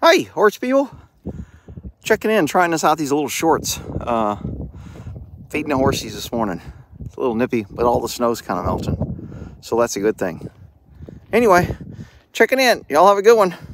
Hi, horse people. Checking in, trying this out, these little shorts. Feeding the horsies this morning. It's a little nippy, but all the snow's kind of melting. So that's a good thing. Anyway, checking in. Y'all have a good one.